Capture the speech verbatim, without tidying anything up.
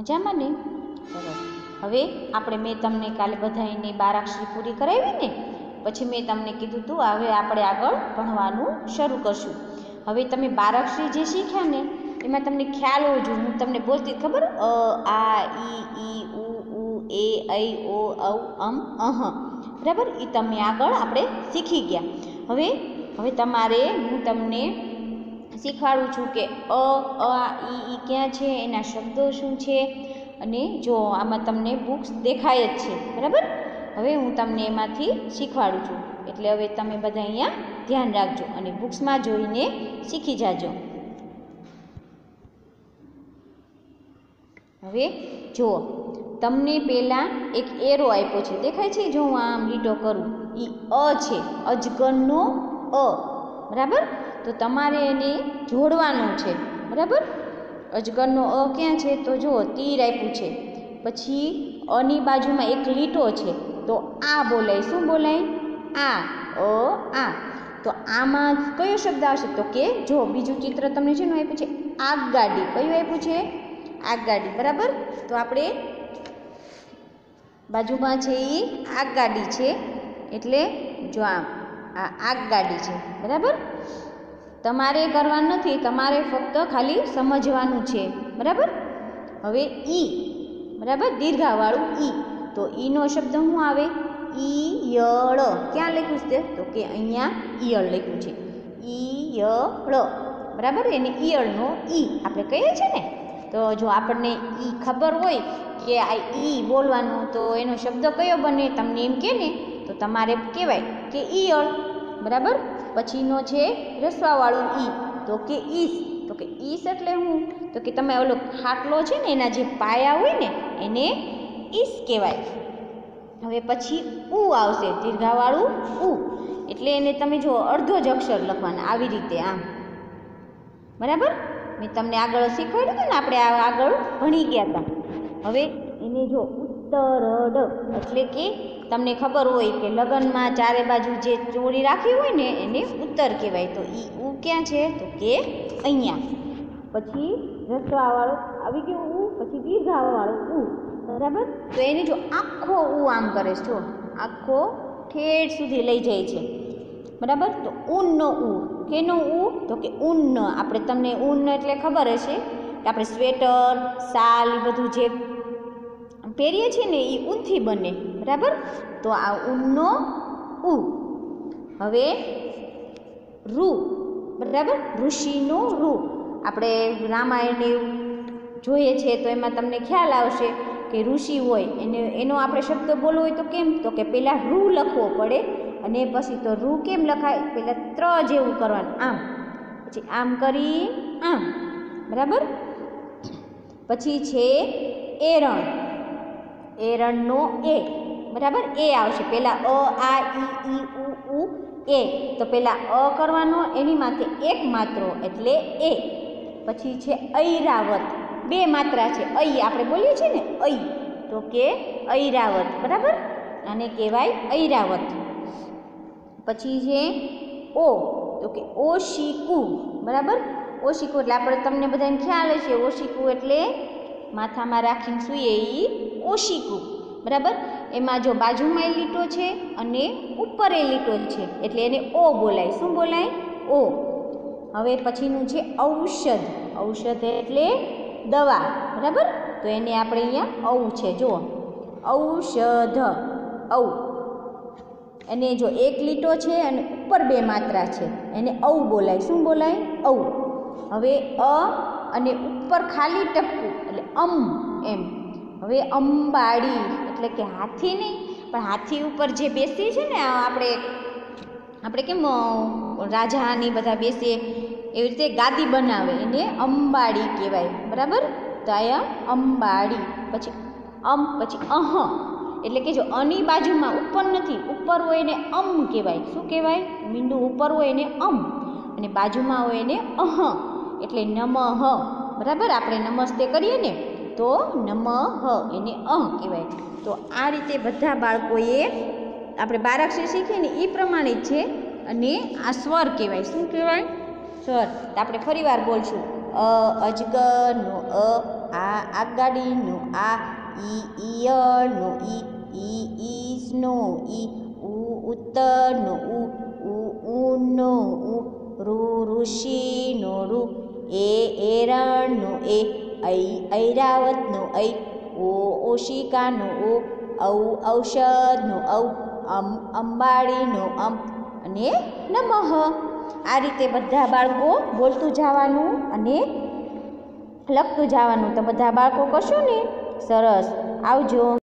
મજામાં ને? સરસ. હવે આપણે મેં તમને કાલે બધાને બારાક્ષરી પૂરી કરાવી ને, પછી મેં તમને કીધું હતું હવે આપણે આગળ ભણવાનું શરૂ કરશું. હવે તમે બારાક્ષરી જે શીખ્યા ને એમાં તમને ખ્યાલ હોવો જોઈએ. હું તમને બોલતી ખબર, અ આ ઈ ઈ ઉ ઉ એ ઐ ઓ ઔ અમ અહ, બરાબર? એ તમે આગળ આપણે શીખી ગયા. હવે હવે તમારે હું તમને શીખવાડું છું કે અ આ ઈ ઈ ક્યાં છે, એના શબ્દો શું છે. અને જો આમાં તમને બુક્સ દેખાય જ છે, બરાબર? હવે હું તમને એમાંથી શીખવાડું છું, એટલે હવે તમે બધા અહીંયા ધ્યાન રાખજો અને બુક્સમાં જોઈને શીખી જાજો. હવે જુઓ, તમને પહેલાં એક એરો આપ્યો છે, દેખાય છે? જો હું આમ લીટો કરું, એ અ છે, અજગરનો અ, બરાબર? તો તમારે એને જોડવાનું છે, બરાબર? અજગરનો અ ક્યાં છે? તો જુઓ તીર આપ્યું છે, પછી અની બાજુમાં એક લીટો છે, તો આ બોલાય. શું બોલાય? આ, અ આ. તો આમાં કયો શબ્દ આવશે? તો કે જો બીજું ચિત્ર તમને છે ને આપ્યું છે આગગાડી. કયું આપ્યું છે? આગગાડી, બરાબર? તો આપણે બાજુમાં છે એ આગગાડી છે, એટલે જો આમ આ આગગાડી છે, બરાબર? તમારે કરવાનું નથી, તમારે ફક્ત ખાલી સમજવાનું છે, બરાબર? હવે ઈ, બરાબર? દીર્ઘાવાળું ઈ. તો ઈનો શબ્દ શું આવે? ઈયળ. ક્યાં લખ્યું છે? તો કે અહીંયા ઈયળ લખ્યું છે, ઈયળ, બરાબર? એને ઈયળનો ઈ આપણે કહીએ છીએ ને. તો જો આપણને ઈ ખબર હોય કે આ ઈ બોલવાનું, તો એનો શબ્દ કયો બને તમને એમ કે ને, તો તમારે કહેવાય કે ઈયળ, બરાબર? પછીનો છે રસવાવાળું ઈ, તો કે ઈસ. તો કે ઈસ એટલે શું? તો કે તમે ઓલો ખાટલો છે ને એના જે પાયા હોય ને એને ઈસ કહેવાય. હવે પછી ઉ આવશે, દીર્ઘાવાળું ઉ, એટલે એને તમે જો અડધો જ અક્ષર લખવાના આવી રીતે આમ, બરાબર? મેં તમને આગળ શીખવાડ્યું હતું ને, આપણે આગળ ભણી ગયા હતા. હવે એને જો ઉત્તરડ, એટલે કે તમને ખબર હોય કે લગ્નમાં ચારે બાજુ જે ચોળી રાખી હોય ને એને ઉત્તર કહેવાય. તો ઈ ઉ ક્યાં છે? તો કે અહીંયા. પછી રસવાવાળો આવી ગયો ઉ, પછી દીર્ઘાવાળો ઉ, બરાબર? તો એને જો આખો ઉ આમ કરે છે, જો આખો ઠેઠ સુધી લઈ જાય છે, બરાબર? તો ઊનનો ઉ. કેનો ઉ? તો કે ઊન. આપણે તમને ઊન એટલે ખબર હશે કે આપણે સ્વેટર, શાલ એ બધું જે પહેરીએ છીએ ને એ ઊનથી બને, બરાબર? તો આ ઊનનો ઉ. હવે રૂ, બરાબર? ઋષિનો રૂ. આપણે રામાયણ જોઈએ છે તો એમાં તમને ખ્યાલ આવશે કે ઋષિ હોય એને એનો આપણે શબ્દ બોલવો હોય તો કેમ? તો કે પહેલાં રૂ લખવો પડે, અને પછી તો રૂ કેમ લખાય? પહેલાં ત્ર જેવું કરવાનું, આમ, પછી આમ કરી આમ, બરાબર? પછી છે એરણ. એરણનો એ, બરાબર? એ આવશે. પહેલાં અ આ ઈ ઈ ઉ ઉ એ. તો પહેલાં અ કરવાનો, એની માથે એક માત્રો એટલે એ. પછી છે ઐરાવત. બે માત્રા છે, ઐ આપણે બોલીએ છીએ ને ઐ, તો કે ઐરાવત, બરાબર? આને કહેવાય ઐરાવત. પછી છે ઓ, તો કે ઓશિકુ, બરાબર? ઓશિકુ એટલે આપણે તમને બધાને ખ્યાલ હશે, ઓશિકુ એટલે માથામાં રાખીને સૂઈએ એ ઓશિકુ, બરાબર? એમાં જો બાજુમાં એ લીટો છે અને ઉપર એ લીટો છે, એટલે એને ઓ બોલાય. શું બોલાય? ઓ. હવે પછીનું છે ઔષધ. ઔષધ એટલે દવા, બરાબર? તો એને આપણે અહીંયા ઔ છે, જુઓ ઔષધ, ઔ. એને જો એક લીટો છે અને ઉપર બે માત્રા છે, એને ઔ બોલાય. શું બોલાય? ઔ. હવે અ અને ઉપર ખાલી ટપકું એટલે અમ, એમ. હવે અંબાડી એટલે કે હાથી નહીં, પણ હાથી ઉપર જે બેસીએ છે ને આપણે આપણે કેમ રાજાની બધા બેસીએ એવી રીતે ગાદી બનાવે, એને અંબાડી કહેવાય, બરાબર? તો અહીંયા અંબાડી. પછી અમ, પછી અહ, એટલે કે જો અની બાજુમાં ઉપર નથી, ઉપર હોય એને અમ કહેવાય. શું કહેવાય? મીંડું ઉપર હોય એને અમ, અને બાજુમાં હોય એને અહ, એટલે નમઃ, બરાબર? આપણે નમસ્તે કરીએ ને તો નમઃ, એને અહ કહેવાય. તો આ રીતે બધા બાળકોએ આપણે બારાક્ષરી શીખીએ ને એ પ્રમાણે જ છે, અને આ સ્વર કહેવાય. શું કહેવાય? સ્વર. તો આપણે ફરી વાર બોલશું, અ અજગરનો અ, આ આગગાડીનો આ, ઈ ઈયળનો ઈ, ઈ ઈસનો ઈ, ઉ ઉત્તરનો ઉ, ઉ ઊનો ઉ, રૂ ઋષિનો રૂ, એ એરણનો એ, ઐ ઐરાવતનો ઐ, ઓ ઓશિકાનો ઓ, ઔ ઔષધનો ઔ, અમ અંબાડીનો અમ અને નમઃ. આ રીતે બધા બાળકો બોલતું જવાનું અને લખતું જવાનું. તો બધા બાળકો કરશો ને? સરસ. આવજો.